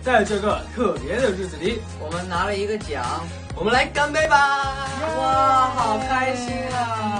在这个特别的日子里， 我们拿了一个奖， 我们来干杯吧！ 哇，好开心啊！